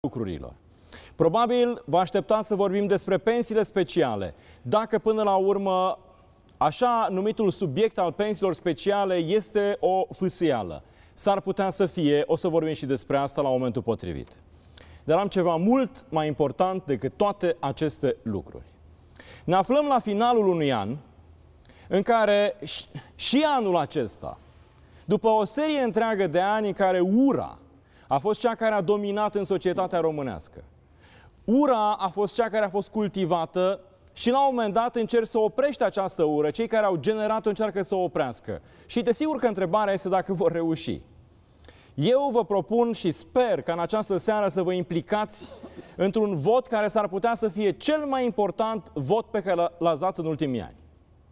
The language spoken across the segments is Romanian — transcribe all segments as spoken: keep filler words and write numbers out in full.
lucrurilor. Probabil vă așteptați să vorbim despre pensiile speciale. Dacă până la urmă așa numitul subiect al pensiilor speciale este o fâsâială. S-ar putea să fie, o să vorbim și despre asta la momentul potrivit. Dar am ceva mult mai important decât toate aceste lucruri. Ne aflăm la finalul unui an în care și anul acesta, după o serie întreagă de ani în care ura a fost cea care a dominat în societatea românească. Ura a fost cea care a fost cultivată și la un moment dat încerc să oprește această ură. Cei care au generat-o încearcă să o oprească. Și desigur că întrebarea este dacă vor reuși. Eu vă propun și sper că în această seară să vă implicați într-un vot care s-ar putea să fie cel mai important vot pe care l-ați dat în ultimii ani.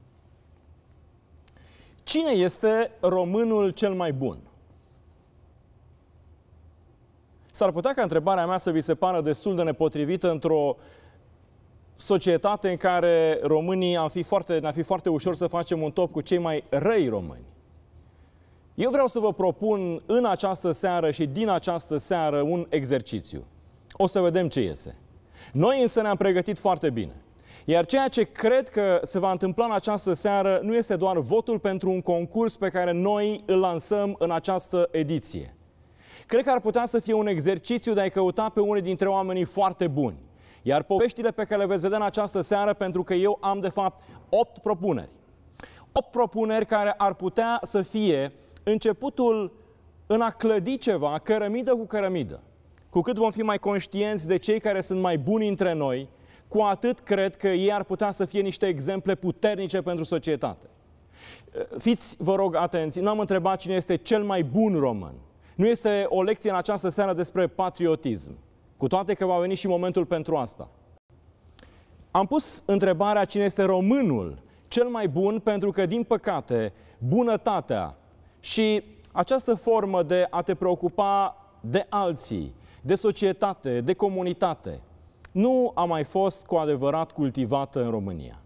Cine este românul cel mai bun? S-ar putea ca întrebarea mea să vi se pară destul de nepotrivită într-o societate în care românii am fi foarte, ne-ar fi foarte ușor să facem un top cu cei mai răi români. Eu vreau să vă propun în această seară și din această seară un exercițiu. O să vedem ce iese. Noi însă ne-am pregătit foarte bine. Iar ceea ce cred că se va întâmpla în această seară nu este doar votul pentru un concurs pe care noi îl lansăm în această ediție. Cred că ar putea să fie un exercițiu de a-i căuta pe unii dintre oamenii foarte buni. Iar poveștile pe care le veți vedea în această seară, pentru că eu am de fapt opt propuneri. opt propuneri care ar putea să fie începutul în a clădi ceva, cărămidă cu cărămidă. Cu cât vom fi mai conștienți de cei care sunt mai buni între noi, cu atât cred că ei ar putea să fie niște exemple puternice pentru societate. Fiți, vă rog, atenți, nu am întrebat cine este cel mai bun român. Nu este o lecție în această seară despre patriotism, cu toate că va veni și momentul pentru asta. Am pus întrebarea cine este românul cel mai bun, pentru că, din păcate, bunătatea și această formă de a te preocupa de alții, de societate, de comunitate, nu a mai fost cu adevărat cultivată în România.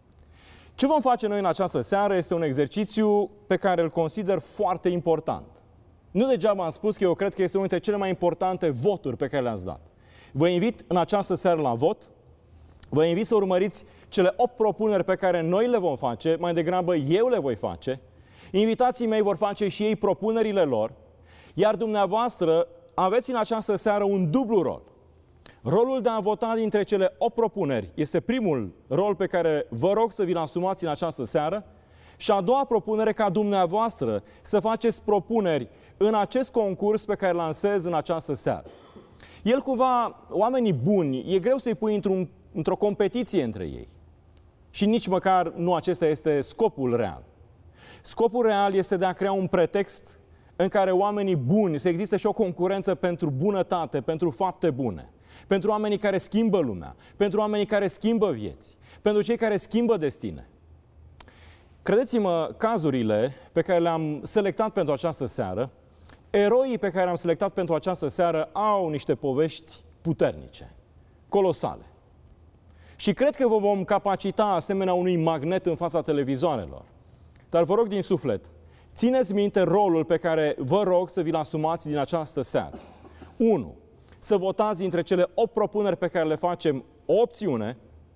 Ce vom face noi în această seară este un exercițiu pe care îl consider foarte important. Nu degeaba am spus că eu cred că este unul dintre cele mai importante voturi pe care le-ați dat. Vă invit în această seară la vot, vă invit să urmăriți cele opt propuneri pe care noi le vom face, mai degrabă eu le voi face, invitații mei vor face și ei propunerile lor, iar dumneavoastră aveți în această seară un dublu rol. Rolul de a vota dintre cele opt propuneri este primul rol pe care vă rog să vi-l asumați în această seară, și a doua propunere ca dumneavoastră să faceți propuneri în acest concurs pe care îl lansez în această seară. El cumva, oamenii buni, e greu să-i pui într-un, într-o competiție între ei. Și nici măcar nu acesta este scopul real. Scopul real este de a crea un pretext în care oamenii buni, să existe și o concurență pentru bunătate, pentru fapte bune, pentru oamenii care schimbă lumea, pentru oamenii care schimbă vieți, pentru cei care schimbă destine. Credeți-mă, cazurile pe care le-am selectat pentru această seară, eroii pe care le-am selectat pentru această seară au niște povești puternice, colosale. Și cred că vă vom capacita asemenea unui magnet în fața televizoarelor. Dar vă rog din suflet, țineți minte rolul pe care vă rog să vi-l asumați din această seară. unu. Să votați dintre cele opt propuneri pe care le facem o opțiune,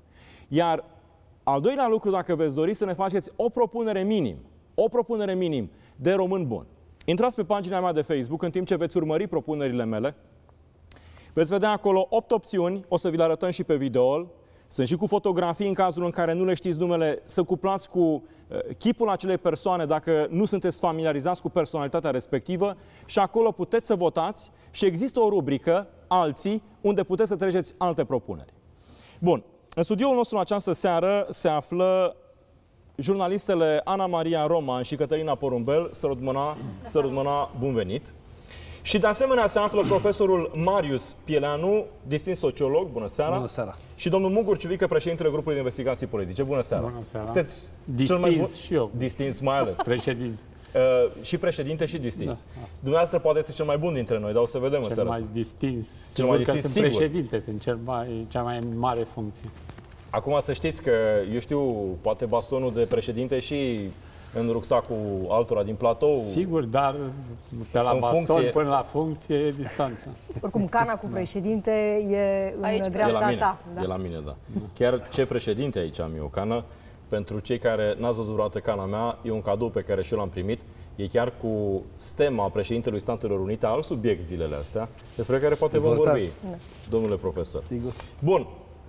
iar al doilea lucru, dacă veți dori, să ne faceți o propunere minim, o propunere minim de român bun. Intrați pe pagina mea de Facebook în timp ce veți urmări propunerile mele. Veți vedea acolo opt opțiuni, o să vi le arătăm și pe video. Sunt și cu fotografii în cazul în care nu le știți numele, să cuplați cu uh, chipul acelei persoane dacă nu sunteți familiarizați cu personalitatea respectivă, și acolo puteți să votați și există o rubrică, alții, unde puteți să treceți alte propuneri. Bun. În studioul nostru în această seară se află jurnalistele Ana Maria Roman și Cătălina Porumbel. Sărut mâna, sărut mâna, bun venit! Și de asemenea se află profesorul Marius Pieleanu, distins sociolog, bună seara! Bună seara! Și domnul Mugur Ciuvică, președintele grupului de investigații politice, bună seara! Bună seara! Sunteți distins cel mai bun... și eu. Distins mai ales. Președinte. Uh, și președinte și distins. Da. Dumneavoastră poate este cel mai bun dintre noi, dar o să vedem cel în seara mai asta. distins. Cel mai distins, că sunt sigur. președinte, sunt cel mai, cea mai mare funcție. Acum să știți că, eu știu, poate bastonul de președinte și în rucsacul altora din platou. Sigur, dar de la În baston funcție- până la funcție e distanța. Oricum, cana cu președinte e în Aici, E la dreapta mine, ta. e la mine, da. Chiar ce președinte aici am eu o cană. Pentru cei care n-ați văzut vreodată cana mea, e un cadou pe care și eu l-am primit. E chiar cu stema președintelui Statelor Unite, alt subiect zilele astea, despre care poate vom Important. vorbi, domnule profesor. Sigur. Bun.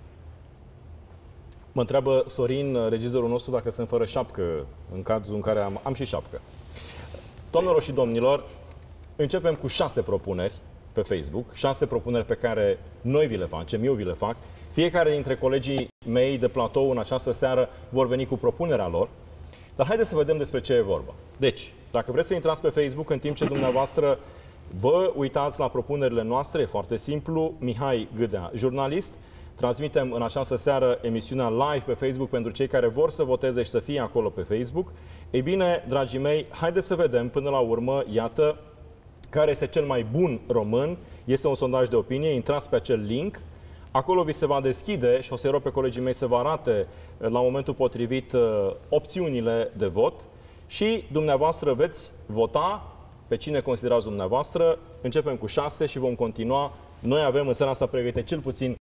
Mă întreabă Sorin, regizorul nostru, dacă sunt fără șapcă, în cazul în care am, am și șapcă. Doamnelor și domnilor, începem cu șase propuneri pe Facebook, șase propuneri pe care noi vi le facem, eu vi le fac. Fiecare dintre colegii mei de platou în această seară vor veni cu propunerea lor. Dar haideți să vedem despre ce e vorba. Deci, dacă vreți să intrați pe Facebook în timp ce dumneavoastră vă uitați la propunerile noastre, e foarte simplu, Mihai Gâdea, jurnalist. Transmitem în această seară emisiunea live pe Facebook pentru cei care vor să voteze și să fie acolo pe Facebook. Ei bine, dragii mei, haideți să vedem până la urmă, iată, care este cel mai bun român. Este un sondaj de opinie, intrați pe acel link. Acolo vi se va deschide și o să-i rog pe colegii mei să vă arate la momentul potrivit opțiunile de vot și dumneavoastră veți vota pe cine considerați dumneavoastră. Începem cu șase și vom continua. Noi avem în seara asta pregătite cel puțin